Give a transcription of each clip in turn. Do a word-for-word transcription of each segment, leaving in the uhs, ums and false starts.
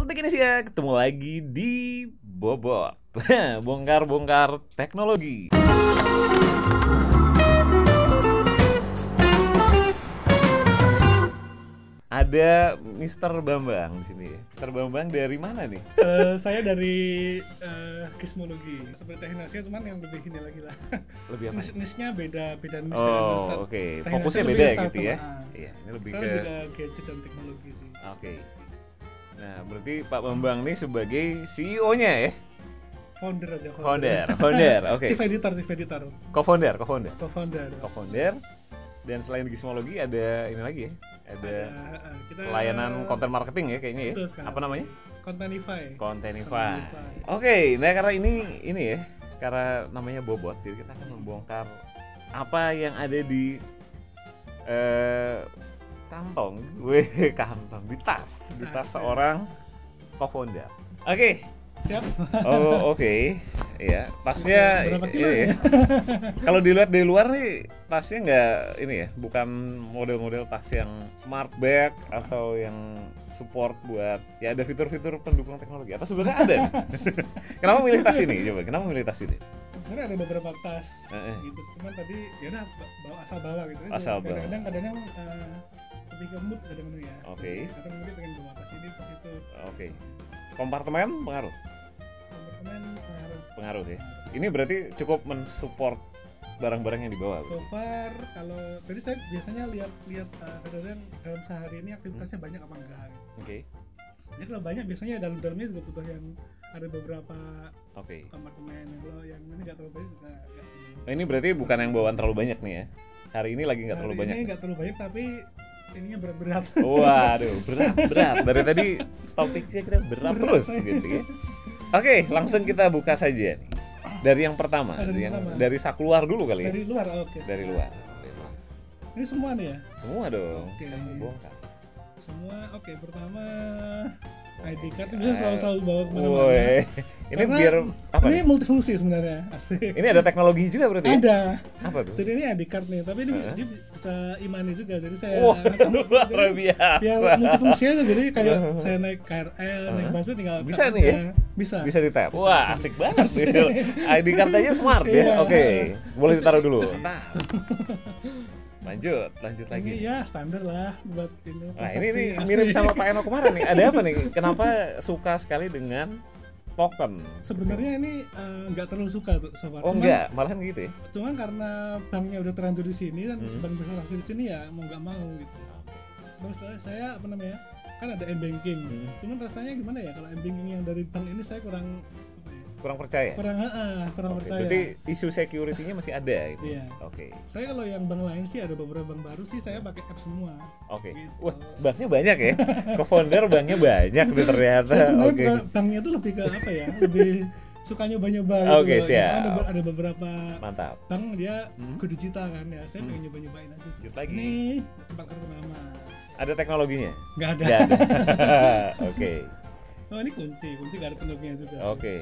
Sobat Indonesia, ketemu lagi di Bobot. Bongkar-bongkar teknologi. Ada Mister Bambang di sini. Mister Bambang dari mana nih? Uh, saya dari uh, Kismologi. Seperti tekniknya cuman yang lebih ini lagi lah. Lebih apa? Nis-nisnya beda, beda nis. Oh, oke. Okay. Fokusnya beda gitu ya. Iya, ini lebih ke lebih ke gadget dan teknologi sih. Oke. Okay. Nah, berarti Pak Bambang nih sebagai C E O-nya ya? Founder aja. Founder, founder, founder. Oke. Okay. Chief editor, chief editor. Co-founder, co-founder. Co-founder. Co-founder. Dan selain Gizmologi ada ini lagi ya? Ada, ada kita layanan konten marketing ya kayaknya ya? Apa namanya? Contentify. Contentify. Oke, okay, nah karena ini ini ya, karena namanya Bobot, jadi kita akan membongkar apa yang ada di eh, kantong, weh kantong, di tas, di tas seorang co-founder. Oke. Okay. Siap. Oh oke, okay. Ya tasnya ini ya. Kalau dilihat dari luar nih tasnya nggak ini ya, bukan model-model tas yang smart bag atau yang support buat ya ada fitur-fitur pendukung teknologi. Atau sebenarnya ada? Kenapa milih tas ini? Coba, kenapa milih tas ini? Sebenarnya ada beberapa tas uh-uh. gitu, cuman tadi ya udah bawa asal bawa gitu. Asal bawa. Kadang-kadang kadang uh, lebih ke mood kadang-kadang ya. Oke. Okay. Kadang kemudian pengen bawa tas ini, tas itu. Oke. Okay. Kompartemen pengaruh. Kompartemen pengaruh. Pengaruh ya. Ini berarti cukup mensupport barang-barang yang dibawa. So far kalau tadi saya biasanya lihat-lihat uh, kadang-kadang dalam sehari ini aktivitasnya hmm. banyak apa enggak. Gitu. Oke. Okay. Jadi kalau banyak biasanya dalam-dalamnya juga butuh yang ada beberapa okay. kompartemen. Kalau yang ini nggak terlalu banyak juga nggak. Nah, ini berarti bukan yang bawaan terlalu banyak nih ya. Hari ini lagi nggak terlalu banyak. Hari ini nggak terlalu banyak tapi ininya berat-berat. Waduh, berat-berat. Dari tadi topiknya kita berat terus gitu ya. Oke, langsung kita buka saja nih. Dari yang pertama, dari yang pertama. dari sak luar dulu kali ya. Dari luar, oke. Okay, dari luar. Ini semua nih ya? Semua dong. Oke. Okay. Bongkar. Semua, oke. Okay, pertama I D card itu selalu selalu bawa kemana-mana. Woy. Ini karena biar apa? Ini nih? Multifungsi sebenarnya, asik. Ini ada teknologi juga berarti? Ada. Apa tuh? Jadi ini I D card nih, tapi ini uh-huh. bisa imani juga. Jadi saya wow, luar biasa. Biar multifungsi aja, jadi kayak saya naik K R L, uh-huh. naik busway tinggal bisa nih ya? Bisa. Bisa di tap. Wah, asik banget nih. I D card aja smart ya. Oke, okay. Boleh ditaruh dulu. Lanjut, lanjut lagi. Ini ya standar lah buat ini. Nah ini nih mirip sama Pak Eno kemarin nih. Ada apa nih? Kenapa suka sekali dengan token? Sebenarnya ini nggak uh, terlalu suka tuh so far. Oh cuman, enggak, malahan gitu ya? Cuman karena banknya udah terlanjur di sini dan hmm. bank bertransaksi di sini ya mau nggak mau gitu. Terus saya, saya apa namanya? Kan ada m-banking. Hmm. Cuman rasanya gimana ya kalau m-banking yang dari bank ini saya kurang kurang percaya. Kurang uh, kurang okay, percaya. Berarti isu security-nya masih ada gitu. Iya. Oke. Okay. Saya kalau yang bank lain sih ada beberapa bank baru sih saya pakai app semua. Oke. Okay. Gitu. Wah, banknya banyak ya. Co-founder banknya banyak nih ternyata. Oke. Okay. Banknya tuh lebih ke apa ya? Lebih suka nyoba-nyoba gitu. Oke, okay, siap. Ada, ada beberapa mantap. Bank dia hmm? go digital kan ya. Saya hmm. pengen nyoba-nyobain aja sih. Lagi. Ini tempat pertama. Ada teknologinya? Nggak ada. Nggak ada. Oke. Okay. Oh, ini kunci. Kunci nggak ada teknologinya juga. Oke. Okay.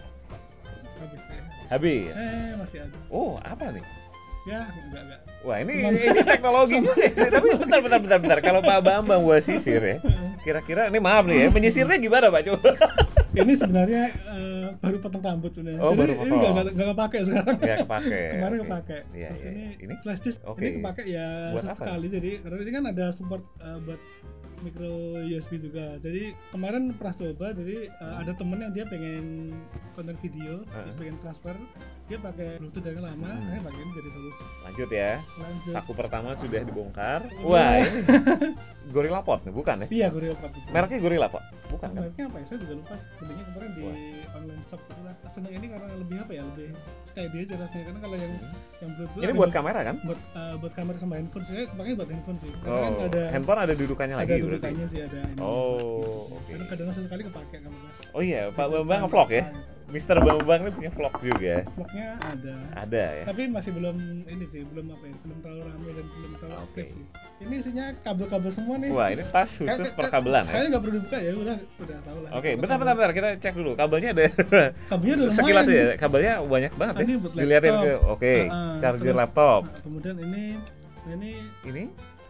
Habis deh. Habis. Eh masih ada. Oh apa nih? Ya enggak enggak. Wah ini Cuman... ini teknologi juga. Tapi bentar bentar bentar bentar. Kalau Pak Bambang buat sisir ya, kira-kira ini maaf nih ya, menyisirnya gimana Pak coba? Ini sebenarnya uh, baru potong rambut sebenarnya. Oh, jadi baru ini nggak nggak kepake sekarang. Ya kepake. Kemarin okay. kepake. Iya iya. Ini, ini flash disk. Okay. Ini kepake ya buat sekali. Jadi karena ini kan ada support uh, buat micro U S B juga. Jadi kemarin pernah coba. Jadi uh, ada temen yang dia pengen konten video, uh-huh. pengen transfer, dia pakai Bluetooth dari lama, hmm. saya pakai ini jadi solusi. Lanjut ya. Lanjut. Saku pertama sudah dibongkar. Wah ini Gorilla Pod nih, bukan ya? Iya Gorilla Pod. Mereknya Gorilla Pod, bukan kan? Mereknya apa ya? Saya juga lupa. Belinya kemarin di Wah. online shop gitu lah. Seneng ini karena lebih apa ya? Lebih steady aja rasanya. Karena kalau yang hmm. yang Bluetooth ini buat kamera kan? Buat uh, buat kamera sama handphone. Saya pakai buat handphone sih. Karena oh, kan ada handphone ada dudukannya lagi berarti? Ada dudukannya sih ada. Ini oh, oke. Okay. Karena kadang sekali kepake kamera. Oh iya, Pak Bambang nge-vlog ya? Mister Bambang ini punya vlog juga. Vlognya ada. Ada ya. Tapi masih belum ini sih, belum apa ya, belum terlalu ramai dan belum terlalu okay. aktif sih. Ini isinya kabel-kabel semua nih. Wah, ini tas khusus perkabelan ya. Saya nggak perlu dibuka ya, udah udah tahu lah. Oke, okay, bentar, bentar bentar kita cek dulu. Kabelnya ada. Kabelnya udah sekilas ya. Kabelnya banyak banget ya. Dilihatin ke oke, okay. uh, uh, charger terus, laptop. Uh, kemudian ini ini ini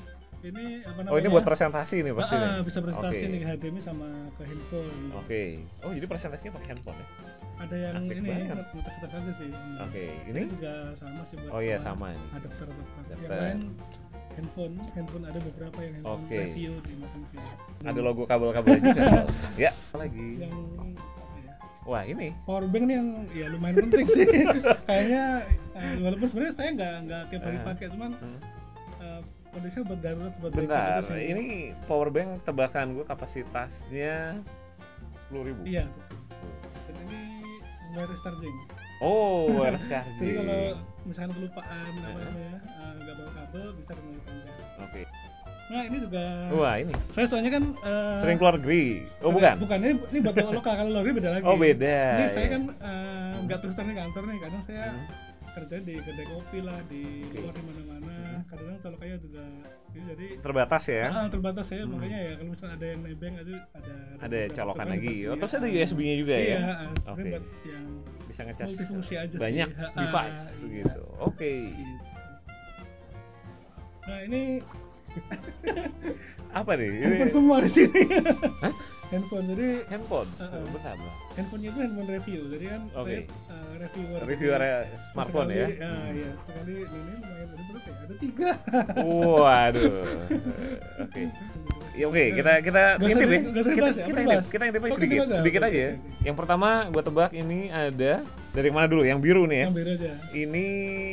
ini apa namanya? Oh ini buat presentasi nih pasti. Ah, bisa presentasi okay. nih ke H D M I sama ke handphone. Oke. Okay. Oh jadi presentasinya pakai handphone ya? Ada yang Asik ini banget. ngetes aja sih. Oke. Okay. Ini? ini juga sama sih buat. Oh iya sama ini. Adapter adapter. Yang lain handphone, handphone ada beberapa yang handphone okay. review di makan review. Ada logo kabel-kabel juga. Ya lagi. Yang wah ini power bank nih yang ya lumayan penting sih. Kayaknya uh, walaupun sebenarnya saya nggak nggak tiap hari pakai, cuman uh, kondisinya buat darurat buat benar. Ini power bank tebakan gue kapasitasnya sepuluh ribu. Iya. Dan ini wireless charging. Oh, wireless charging. Jadi kalau misalkan kelupaan apa namanya nggak uh, bawa kabel bisa wireless charging. Oke. Okay. Nah ini juga. Wah ini. Saya soalnya kan uh, sering keluar negeri. Oh sering, bukan? Bukan ini ini buat lokal, kalau luar negeri beda lagi. Oh beda. Ini ya. saya kan nggak uh, terus terus di kantor nih, kadang saya hmm. kerja di kedai kopi lah, di okay. luar di mana-mana. Hmm. Kadang kalau kayak juga ini jadi terbatas ya. Uh, terbatas ya, hmm. makanya ya kalau misalnya ada yang nebeng ada ada ada colokan lagi. Oh, terus ya, ada U S B-nya juga iya, ya. Iya, oke. Okay. Yang bisa ngecas multifungsi aja banyak sih. device uh, gitu. Oke. Okay. Gitu. Nah, ini apa nih? Handphone semua di sini. Hah? Handphone jadi handphone. Uh, uh, benar. Handphonenya itu handphone review. Jadi kan okay. saya uh, reviewer. Reviewer smartphone sekali, ya. Ya, hmm. ya, sekali ini lumayan ada berapa ya? Ada tiga. Waduh. Oke. Ya oke, okay. kita kita intip ya. Kita kita intip, kita intip aja sedikit, sedikit aja. Ya. Yang pertama gua tebak ini ada dari mana dulu? Yang biru nih ya. Yang biru aja. Ini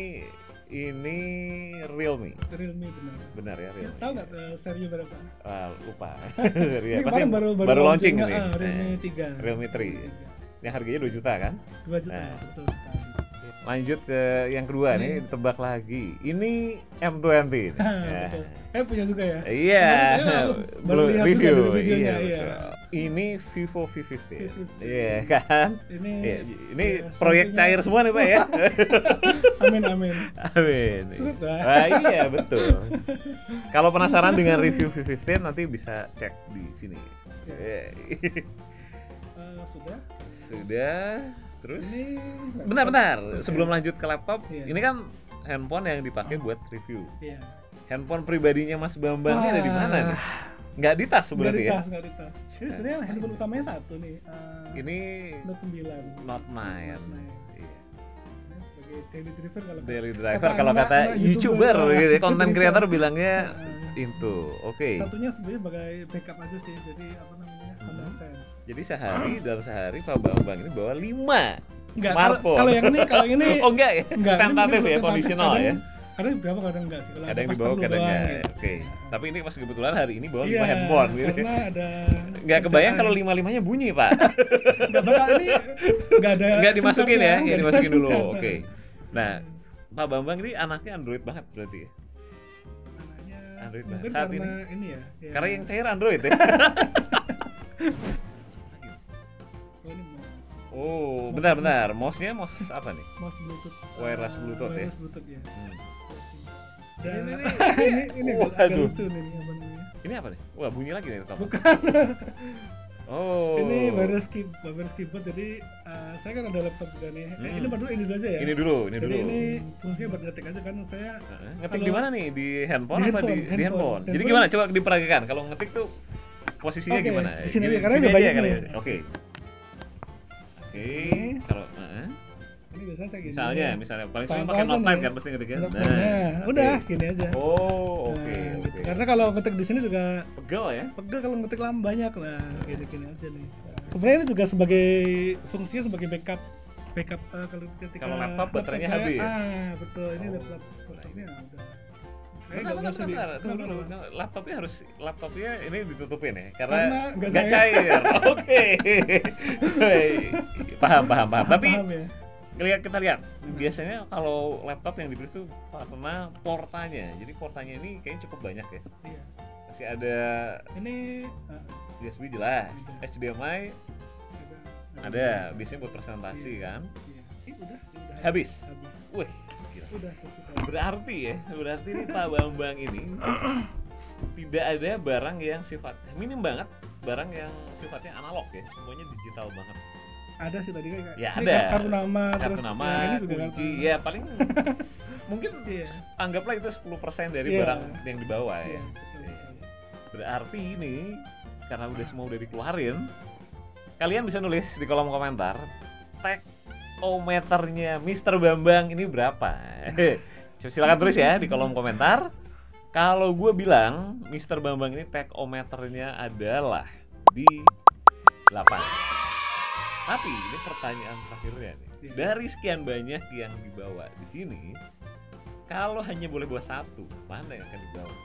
ini Realme. Realme benar. Benar ya Realme. Tahu nggak uh, serinya berapa? Ah, lupa. Serinya pasti baru, baru, baru launching ini. Uh, Realme tiga. Realme tiga. Yang harganya dua juta kan? dua juta. Nah. Betul. Lanjut ke yang kedua ini, nih, tebak lagi. Ini M dua puluh. Ya. Saya punya juga ya. Iya. Baru lihat review. Juga di iya. iya. Ini Vivo V lima puluh. Iya kan? Ini ya, ini ya, proyek cair semua nih Pak ya. Amin amin. Amin. Wah, iya betul. Kalau penasaran dengan review V lima puluh nanti bisa cek di sini. Ya. uh, sudah. Sudah. Terus ini benar-benar sebelum lanjut ke laptop, iya. ini kan handphone yang dipakai buat review. Iya. Handphone pribadinya Mas Bambang ini ada di mana nih? Nggak di tas sebenarnya ya? Nggak di tas, nggak di tas. Ini sebenarnya handphone utamanya satu nih. Uh, ini Note sembilan. Note sembilan. Iya. Sebagai daily driver kalau daily driver kalau kata YouTuber gitu, konten creator bilangnya itu. Oke. Satunya sebenarnya sebagai backup aja sih. Jadi apa namanya? Hmm. Jadi sehari dalam sehari Pak Bambang ini bawa lima enggak, smartphone. Kalau yang ini, kalau ini oh enggak ya? Enggak, tentatif ya, kondisional ya. Kadang berapa kadang enggak sih. Kalau kadang dibawa kadang enggak. Gitu. Oke. Okay. Tapi ini pas kebetulan hari ini bawa iya, lima handphone gitu. Karena ada enggak kebayang kalau lima-limanya bunyi, Pak. Enggak bakal ini enggak ada. Enggak dimasukin ya, enggak dimasukin dulu. Oke. Okay. Nah, Pak Bambang ini anaknya Android banget berarti ya. Anaknya Android banget saat ini. ini ya, ya. Karena yang cair Android ya. Oh, bentar-bentar. Mouse-nya mouse apa nih? Mouse Bluetooth. Wireless Bluetooth wireless ya. Bluetooth ya. Hmm. Dan ini ini ini agak lucu nih apa namanya? Ini apa nih? Wah, bunyi lagi nih top. Bukan. Oh. Ini wireless keyboard, wireless keyboard. Jadi uh, saya kan ada laptop juga nih. Hmm. Eh, ini dulu ini dulu aja ya. Ini dulu, ini jadi dulu. ini fungsinya buat ngetik aja kan saya. Uh, ngetik di mana nih? Di handphone di apa handphone, di handphone. di handphone? handphone? Jadi gimana? Coba diperagakan. Kalau ngetik tuh posisinya okay, gimana? Di sini aja karena sini udah banyak kali nih. ya. Oke. Okay. Oke, okay. Kalau uh, ini biasanya saya gini. Misalnya, misalnya paling sering pakai Note kan pasti ngetiknya. Nah, nah udah okay. Gini aja. Oh, oke. Okay, nah, okay. gitu. Karena kalau ngetik di sini juga pegel ya. Pegel kalau ngetik lama banyak lah. Gini-gini aja nih. Sebenarnya ini juga sebagai fungsinya sebagai backup backup uh, kalau ketika kalau laptop baterainya saya, habis. Ah, betul. Ini oh. laptop. Nah, ini nah, udah. Benar, benar, benar. Tunggu dulu. Laptopnya harus laptopnya ini ditutupin ya karena nggak cair. Oke. Paham, paham, paham. Tapi paham, ya? Lihat kita lihat. Biasanya kalau laptop yang dibeli itu karena portanya. Jadi portanya ini kayaknya cukup banyak ya. Iya. Masih ada ini U S B jelas, H D M I ada. Ada. Biasanya buat presentasi iya. kan. Iya. Eh, udah, udah. Habis. Habis. Wih. Udah, berarti ya, berarti nih Pak Bambang ini tidak ada barang yang sifat minim banget, barang yang sifatnya analog ya, semuanya digital banget. Ada sih tadi kayak. Ya ada. Kartu nama, kartu terus nama, ya, ini juga kunci, ya paling mungkin iya. Anggaplah itu sepuluh persen dari iya. barang yang dibawa iya, ya. betul. Berarti ini karena udah semua udah dikeluarin, kalian bisa nulis di kolom komentar tachometernya Mister Bambang ini berapa. Silakan tulis ya di kolom komentar. Kalau gue bilang Mister Bambang ini tachometernya adalah di delapan. Tapi ini pertanyaan terakhirnya nih. Dari sekian banyak yang dibawa di sini, kalau hanya boleh bawa satu, mana yang akan dibawa?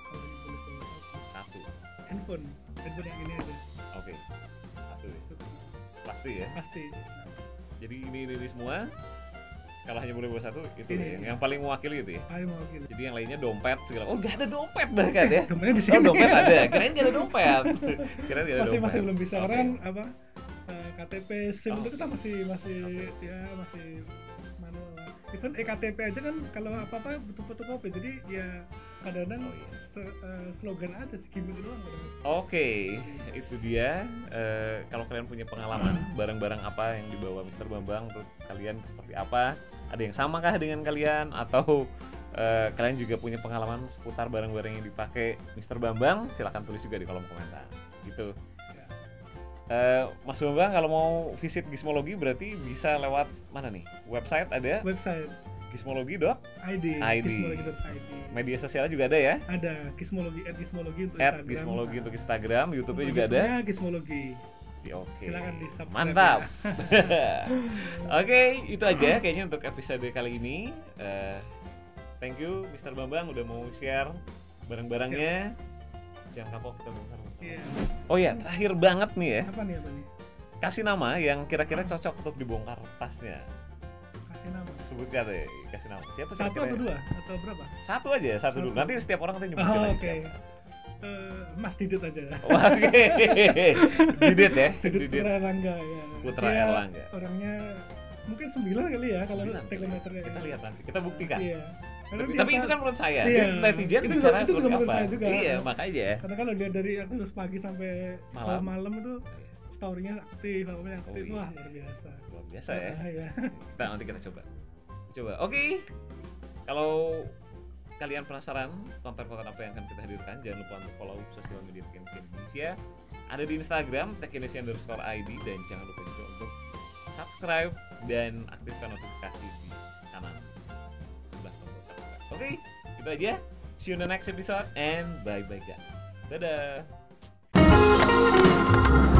Satu. Handphone, handphone yang ini aja. Oke, satu. Pasti ya. Pasti. Jadi ini ini semua. Kalau hanya boleh bawa satu, itu Ini. yang, yang paling mewakili gitu ya. Paling mewakili. Jadi yang lainnya dompet segala. Oh, nggak ada dompet bahkan ya. Dompetnya di sini. Oh, dompet ada. Kirain nggak ada dompet. Kirain nggak ada Masih dompet. masih belum bisa Oke. orang apa? eh, K T P SIM Oh, itu kita masih masih ya masih manual lah. Even E K T P aja kan kalau apa-apa butuh fotokopi. Jadi ya kadang-kadang Oh, iya. se- eh, slogan aja sih gimmick doang kadang-kadang. Oke, itu dia. Eh, kalau kalian punya pengalaman barang-barang apa yang dibawa Mister Bambang, tuh kalian seperti apa? Ada yang sama kah dengan kalian? Atau eh, kalian juga punya pengalaman seputar barang-barang yang dipakai Mister Bambang? Silahkan tulis juga di kolom komentar. Gitu. Ya. Eh, Mas Bambang kalau mau visit Gizmologi berarti bisa lewat mana nih? Website ada? Website Gizmologi dot I D, I D. gizmologi dot I D. media sosialnya juga ada ya? Ada Gizmologi, at Gizmologi untuk At Instagram. Gizmologi Nah, untuk Instagram, YouTube-nya juga ada. YouTube-nya Gizmologi. Oke. Silakan di subscribe. Mantap. Oke, itu aja kayaknya untuk episode kali ini. Eh, thank you Mister Bambang udah mau share barang-barangnya. Jangan kapok kita bongkar. Iya. Oh ya, terakhir banget nih ya. Apa nih apa nih? Kasih nama yang kira-kira cocok untuk dibongkar tasnya. Kasih nama. Sebutkan deh, kasih nama. Siapa Satu kira-kira? atau dua atau berapa? Satu aja, satu, Satu. dulu. Nanti setiap orang nanti nyebutin Oh, aja oke. siapa. Eh, Mas Didit aja. Wah, Oke. Didit ya. Didit Didit. Putra Erlangga ya. Putra Dia Erlangga. Orangnya mungkin sembilan kali ya kalau Sembilan. tachometernya. Kita lihat nanti, kita buktikan. Iya. Karena Tapi, biasa- tapi itu kan menurut saya, Iya. Jadi netizen Itu bicara juga- itu juga seperti menurut apa? saya juga. Iya, makanya. karena kalau dia dari aktif pagi sampai Malam. malam, malam itu story-nya aktif, apa-apa aktif. Oh, iya. Wah, luar biasa. Luar biasa ya. Ah, iya. Kita nanti kita coba. Coba. Oke. Kalau kalian penasaran konten-konten apa yang akan kita hadirkan, jangan lupa untuk follow sosial media Teknisi Indonesia. Ada di Instagram teknisi underscore I D dan jangan lupa juga untuk subscribe dan aktifkan notifikasi di kanan sebelah tombol subscribe. Oke, itu aja. See you in the next episode and bye bye guys. Dadah.